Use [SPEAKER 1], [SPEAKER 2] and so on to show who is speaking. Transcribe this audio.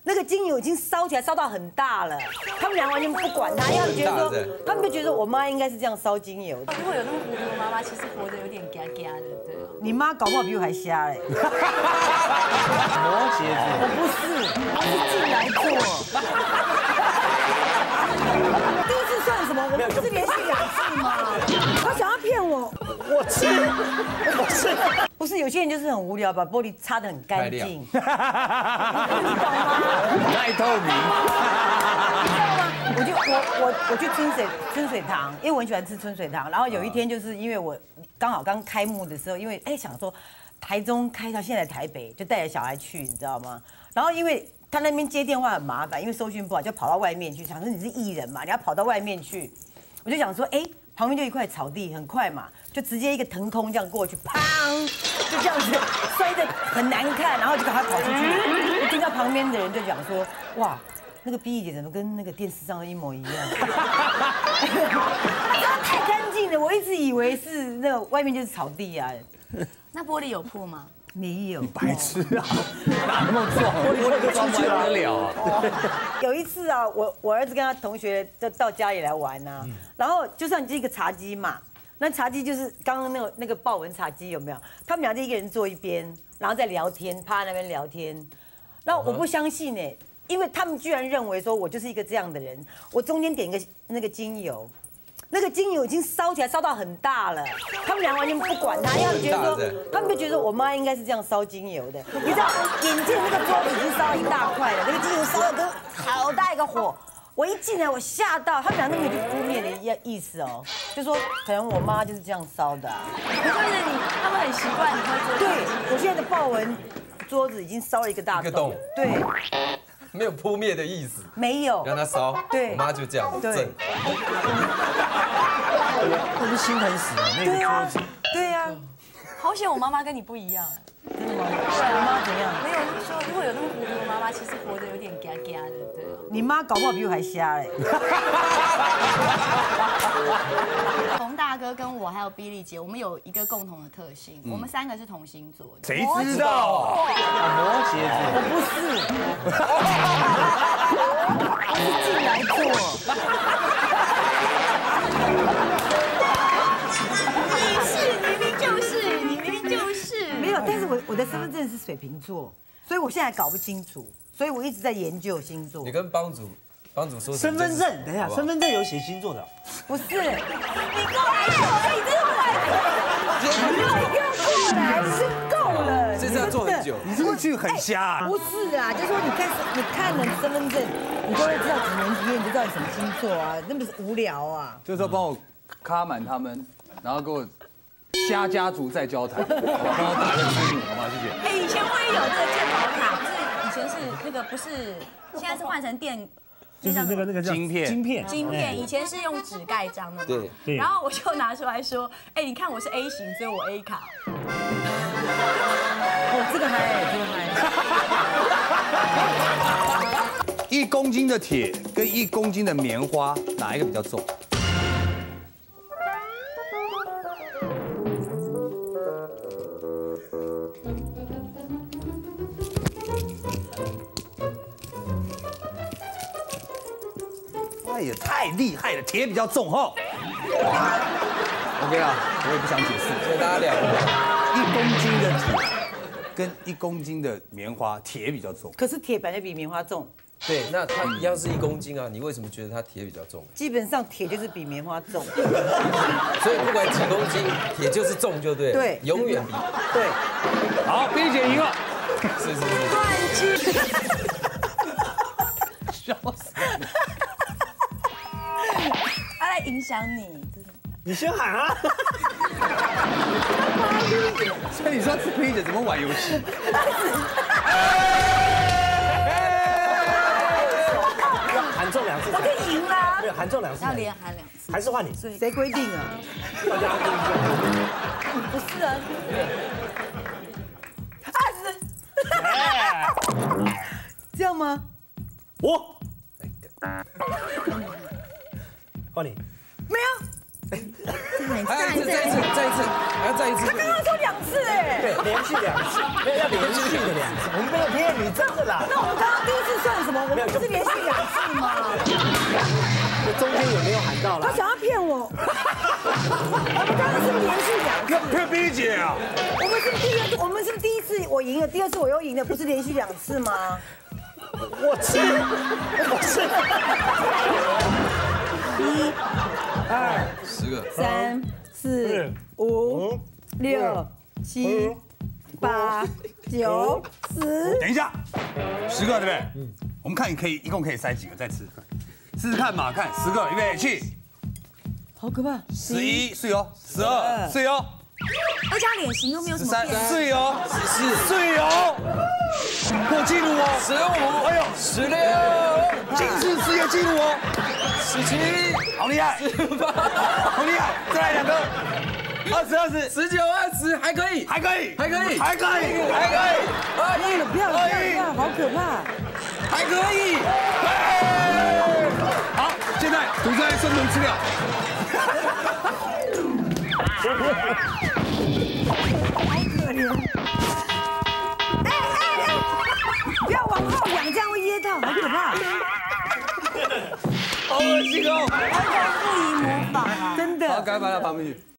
[SPEAKER 1] 那个精油已经烧起来，烧到很大了，他们俩完全不管他，因为他们就觉得我妈应该是这样烧精油的。
[SPEAKER 2] 如果有那么糊涂的妈妈，其实活得有点嘎嘎的，对啊。
[SPEAKER 1] 你妈搞不好比我还瞎嘞。
[SPEAKER 3] 摩羯座，
[SPEAKER 1] 我不是进来做。第一次算什么？我们不是连续2次吗？他想要骗我，
[SPEAKER 3] 我是。
[SPEAKER 1] 不是有些人就是很無聊，把玻璃擦得很干净，你懂吗？
[SPEAKER 3] 太透明。
[SPEAKER 1] 我去春水堂，因为我很喜欢吃春水堂。然后有一天就是因为我刚好刚开幕的时候，因为想说台中开到现在台北，就带着小孩去，你知道吗？然后因为他那边接电话很麻烦，因为收讯不好，就跑到外面去。想说你是艺人嘛，你要跑到外面去，我就想说旁边就一块草地，很快嘛，就直接一个腾空这样过去，砰，就这样子摔得很难看，然后就赶快跑出去。我听到旁边的人就讲说，哇，那个 B 姐怎么跟那个电视上的一模一样？太干净了，我一直以为是那个外面就是草地啊。
[SPEAKER 2] 那玻璃有破吗？
[SPEAKER 1] 没有，
[SPEAKER 3] 白痴啊，哪那么壮？玻璃就出去了啊！
[SPEAKER 1] 有一次啊，我儿子跟他同学就到家里来玩啊，然后就算这个茶几嘛，那茶几就是刚刚那个豹纹茶几有没有？他们俩就一个人坐一边，然后在聊天，趴在那边聊天。然后我不相信呢，因为他们居然认为说我就是一个这样的人，我中间点一个那个精油。那个精油已经烧起来，烧到很大了，他们俩完全不管他，因为他们就觉得我妈应该是这样烧精油的。你知道，眼见那个桌子已经烧一大块了，那个精油烧的跟好大一个火。我一进来，我吓到，他们俩那个就扑灭的意思哦，就说可能我妈就是这样烧的。
[SPEAKER 2] 就是他们很习惯你会做。
[SPEAKER 1] 对，我现在的豹纹桌子已经烧了一个大洞。对。
[SPEAKER 4] 没有扑灭的意思，
[SPEAKER 1] 没有
[SPEAKER 4] 让它烧。
[SPEAKER 1] 对，
[SPEAKER 4] 我妈就这样正。
[SPEAKER 3] 我不是心疼死了那个桌子。
[SPEAKER 1] 对啊，
[SPEAKER 2] 好险我妈妈跟你不一样。
[SPEAKER 1] 真的吗？我妈怎样？
[SPEAKER 2] 没有，就是说如果有那么糊涂的妈妈，其实活得有点嘎嘎的，对啊。
[SPEAKER 1] 你妈搞不好比我还瞎嘞。
[SPEAKER 2] 冯大哥跟我还有 Billy 姐，我们有一个共同的特性，我们3个是同星座的。
[SPEAKER 3] 谁知道？摩羯座，
[SPEAKER 1] 我不是，我是进来做。你明明就是。没有，但是我的身份证是水瓶座，所以我现在搞不清楚，所以我一直在研究星座。
[SPEAKER 4] 你跟帮主说
[SPEAKER 3] 身份证，等一下，身份证有写星座的？
[SPEAKER 1] 不是，你过来，你这个坏人，你给我过来，是够了。
[SPEAKER 4] 这次要做很久，
[SPEAKER 3] 你这个剧很瞎。
[SPEAKER 1] 不是啊，就是说你看了身份证，你就会知道几年几月，你就知道你什么星座啊，那么无聊啊。
[SPEAKER 5] 就是说帮我卡满他们，然后给我瞎家族再交谈，我帮我打个知名，好吗？谢谢。
[SPEAKER 2] 以前我也有那个健保卡，不是以前是那个不是，现在是换成电。
[SPEAKER 3] 就是那个叫
[SPEAKER 5] 晶片，
[SPEAKER 2] 以前是用纸盖章的嘛。
[SPEAKER 4] 对。
[SPEAKER 2] 然后我就拿出来说，你看我是 A 型，所以我 A 卡。
[SPEAKER 1] 哦，这个还。
[SPEAKER 5] 1公斤的铁跟1公斤的棉花，哪一个比较重？也太厉害了，铁比较重哈。OK 啊，我也不想解释。
[SPEAKER 4] 所以大家
[SPEAKER 5] 1公斤的铁跟1公斤的棉花，铁比较重。
[SPEAKER 1] 可是铁本来比棉花重。
[SPEAKER 4] 对，那它一样是1公斤啊，你为什么觉得它铁比较重？
[SPEAKER 1] 基本上铁就是比棉花重。
[SPEAKER 4] 所以不管几公斤，铁就是重就对了。
[SPEAKER 1] 对，
[SPEAKER 4] 永远比。
[SPEAKER 1] 对。
[SPEAKER 5] 好，B姐赢了。
[SPEAKER 4] 是。
[SPEAKER 2] 冠军。
[SPEAKER 5] 笑死。
[SPEAKER 2] 他在影响你，
[SPEAKER 3] 你先喊啊！
[SPEAKER 5] 所以你说P姐怎么玩游戏？
[SPEAKER 3] 喊中2次，
[SPEAKER 1] 我就赢了。
[SPEAKER 3] 没有喊中2次，
[SPEAKER 2] 要连喊2次，
[SPEAKER 3] 还是换你？
[SPEAKER 1] 谁规定啊？
[SPEAKER 3] 大家
[SPEAKER 1] 不是啊。这样吗？
[SPEAKER 3] 我。换你。
[SPEAKER 1] 没有。
[SPEAKER 4] 再一次，还要再一次。
[SPEAKER 1] 他刚刚说2次哎。
[SPEAKER 3] 对，连续2次，没有要连续的2次，我们没有骗你，真的啦。
[SPEAKER 1] 那我们刚刚第一次算什我们不是连续2次吗？
[SPEAKER 3] 中间也没有喊到啦。
[SPEAKER 1] 他想要骗我。我们刚刚是连续2次。
[SPEAKER 5] 要骗 B 姐啊！
[SPEAKER 1] 我们是第1次我赢了，第2次我又赢了，不是连续2次吗？
[SPEAKER 3] 我是。1、2、
[SPEAKER 5] 10个。
[SPEAKER 1] 3、4、5、6、7、8、9、10。
[SPEAKER 5] 等一下，10个对不对？我们看你一共可以塞几个，再吃，试试看嘛，看10个，预备起。
[SPEAKER 1] 好可怕
[SPEAKER 5] 11睡哦，12睡哦
[SPEAKER 2] 而且他脸型又没有什么
[SPEAKER 5] ，13
[SPEAKER 2] 变。
[SPEAKER 5] 睡哦，14睡哦，破纪录哦，15，哎呦，16，近视世界纪录哦，17，好厉害，18，好厉害，再来2个，20、
[SPEAKER 4] 19、20还可以，
[SPEAKER 5] 还可以，
[SPEAKER 4] 还可以，
[SPEAKER 5] 还可以，
[SPEAKER 1] 不要，好可怕！
[SPEAKER 5] 还可以，好，现在主持人生存资料。
[SPEAKER 1] 好可怜！不要往后仰，这样会噎到，好可怕！
[SPEAKER 5] 好恶心哦！
[SPEAKER 2] 不宜模仿啊。
[SPEAKER 1] 真的。
[SPEAKER 5] 好，赶快把它放进去。